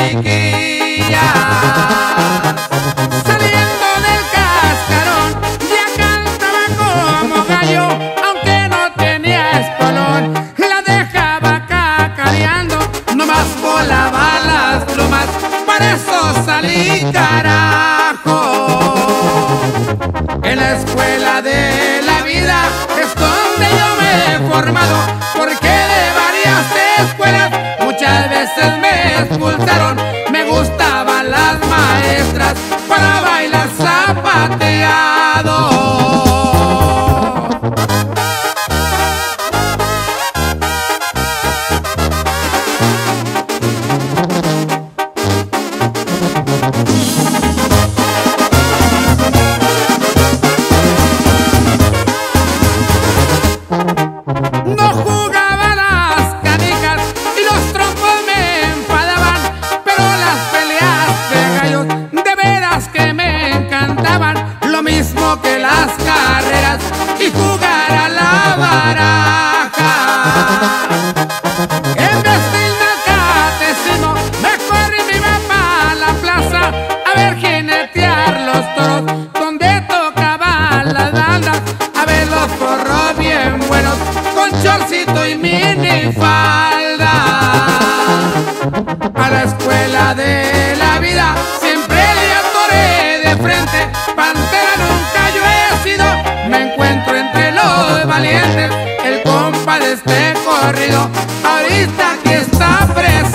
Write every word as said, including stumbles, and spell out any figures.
chiquillas. Saliendo del cascarón ya cantaba como gallo, aunque no tenía espolón. La dejaba cacareando, nomás volaba las plumas, para eso salí carajo. En la escuela de la vida es donde yo me he formado, porque de varias escuelas muchas veces me expulsaron. Me gustaban las maestras para bailar zapateado. No jugaba las canicas y los trompos me enfadaban, pero las peleas de gallos de veras que me encantaban. Lo mismo que las carreras y jugar a la baraja. En vez de irme al catecismo, mejor me iba pa' la plaza a ver jinetear los toros, donde tocaban las bandas, a ver los porros bien buenos con chorcito y minifalda. A la escuela de la vida siempre le atoré de frente, pantera nunca yo he sido. Me encuentro entre los valientes, el compa de este corrido ahorita que está presente.